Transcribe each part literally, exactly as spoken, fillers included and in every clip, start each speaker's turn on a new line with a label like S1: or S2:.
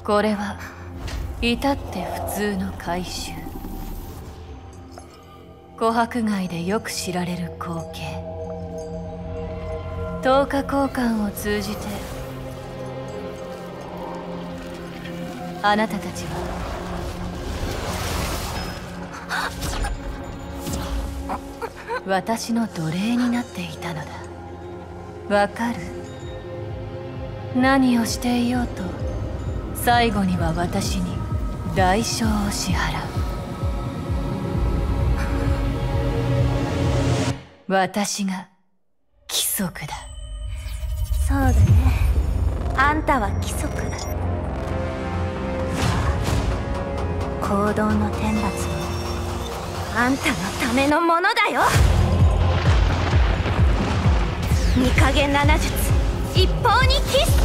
S1: これは至って普通の怪衆。琥珀街でよく知られる光景。等価交換を通じてあなたたちは私の奴隷になっていたのだ。わかる？何をしていようと最後には私に代償を支払う。私が規則だ。
S2: そうだね。あんたは規則だ。行動の天罰もあんたのためのものだよ。御影七術一方にキス。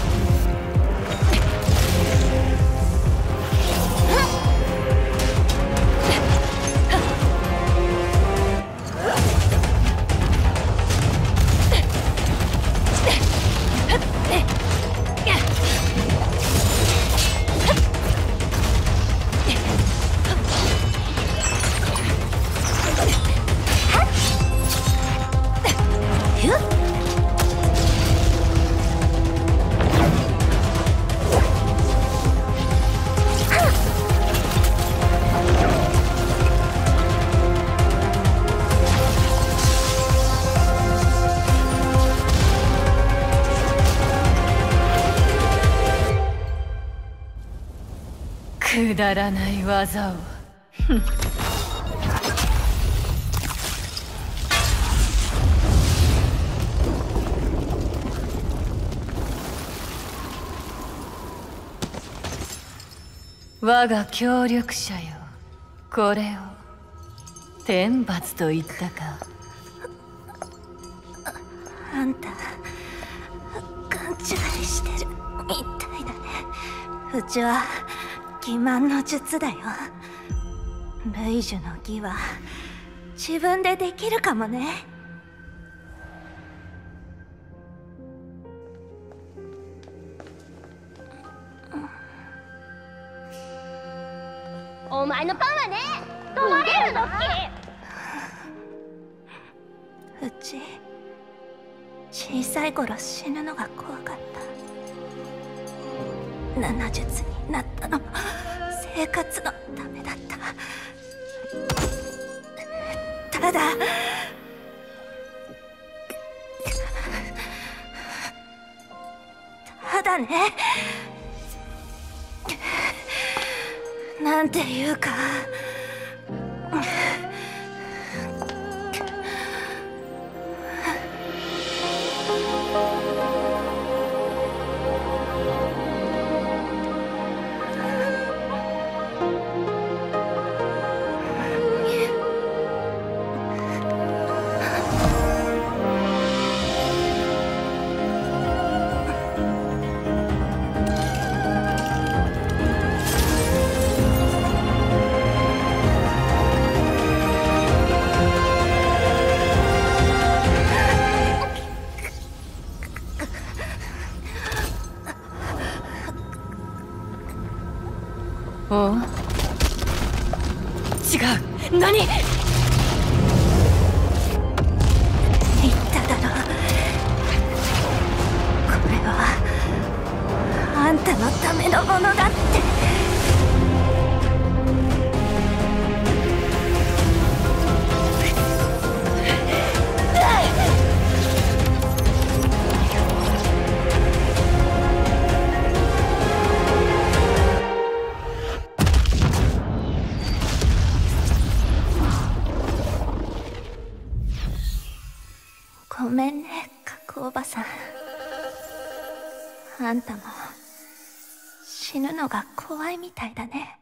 S1: くだらない技を。我が協力者よ、これを天罰と言ったか。
S2: あんた勘違いしてるみたいだね。うちは欺瞞の術だよ。ルイジュの義は自分でできるかもね。
S3: お前のパンはね、止まれるのっ
S2: け。うち小さい頃死ぬのが怖かった。七術になったのも生活のためだった。ただただね、なんていうか
S1: おう、違う。何？
S2: 言っただろ。これはあんたのためのものだって。ごめんね、角おばさん。あんたも死ぬのが怖いみたいだね。